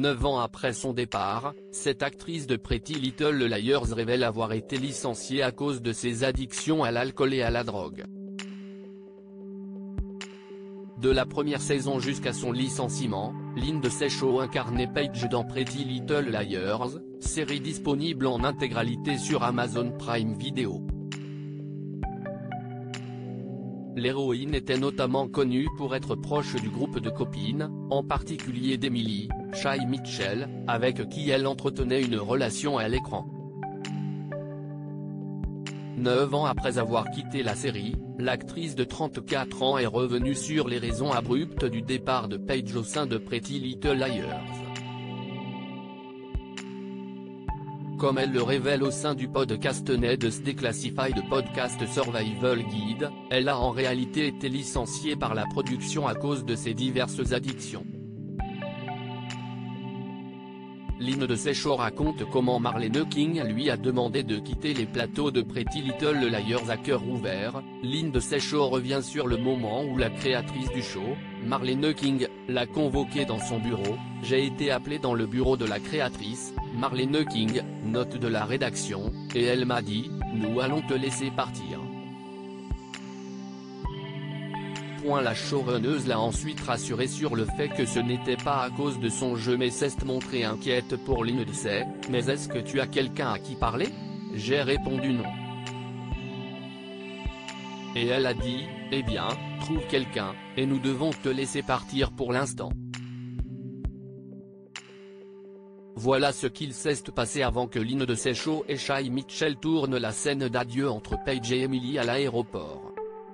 9 ans après son départ, cette actrice de Pretty Little Liars révèle avoir été licenciée à cause de ses addictions à l'alcool et à la drogue. De la première saison jusqu'à son licenciement, Lindsay Shaw incarnait Paige dans Pretty Little Liars, série disponible en intégralité sur Amazon Prime Video. L'héroïne était notamment connue pour être proche du groupe de copines, en particulier d'Emily, Shay Mitchell, avec qui elle entretenait une relation à l'écran. 9 ans après avoir quitté la série, l'actrice de 34 ans est revenue sur les raisons abruptes du départ de Paige au sein de Pretty Little Liars. Comme elle le révèle au sein du podcast Ned's Declassified Podcast Survival Guide, elle a en réalité été licenciée par la production à cause de ses diverses addictions. Lindsay Shaw raconte comment Marlene King lui a demandé de quitter les plateaux de Pretty Little Liars à cœur ouvert. Lindsay Shaw revient sur le moment où la créatrice du show, Marlene King, l'a convoquée dans son bureau. « J'ai été appelée dans le bureau de la créatrice, Marlene King, note de la rédaction, et elle m'a dit, nous allons te laisser partir. » La showrunneuse l'a ensuite rassuré sur le fait que ce n'était pas à cause de son jeu mais s'est montrée inquiète pour Lindsay. « Mais est-ce que tu as quelqu'un à qui parler ?» J'ai répondu non. Et elle a dit, « Eh bien, trouve quelqu'un, et nous devons te laisser partir pour l'instant. » Voilà ce qu'il s'est passé avant que Lindsay Shaw et Shay Mitchell tournent la scène d'adieu entre Paige et Emily à l'aéroport.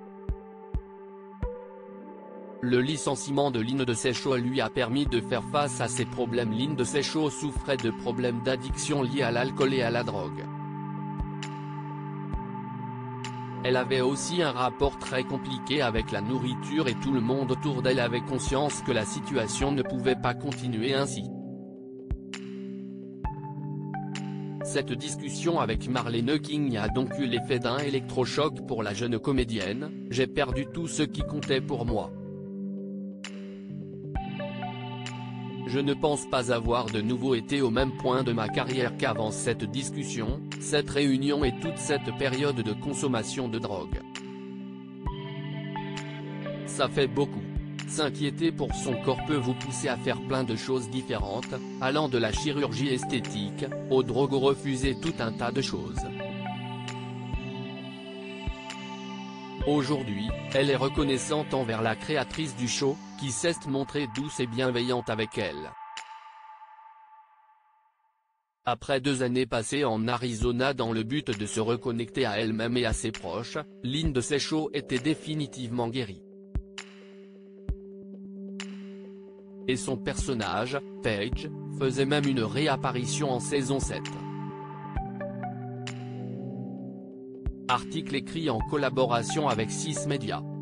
Le licenciement de Lindsay Shaw lui a permis de faire face à ses problèmes. Lindsay Shaw souffrait de problèmes d'addiction liés à l'alcool et à la drogue. Elle avait aussi un rapport très compliqué avec la nourriture et tout le monde autour d'elle avait conscience que la situation ne pouvait pas continuer ainsi. Cette discussion avec Marlene King a donc eu l'effet d'un électrochoc pour la jeune comédienne. « J'ai perdu tout ce qui comptait pour moi. Je ne pense pas avoir de nouveau été au même point de ma carrière qu'avant cette discussion, cette réunion et toute cette période de consommation de drogue. Ça fait beaucoup. S'inquiéter pour son corps peut vous pousser à faire plein de choses différentes, allant de la chirurgie esthétique, aux drogues ou refuser tout un tas de choses. Aujourd'hui, elle est reconnaissante envers la créatrice du show, qui s'est montrée douce et bienveillante avec elle. Après 2 années passées en Arizona dans le but de se reconnecter à elle-même et à ses proches, Lindsay Shaw était définitivement guérie. Et son personnage, Paige, faisait même une réapparition en saison 7. Article écrit en collaboration avec 6 Médias.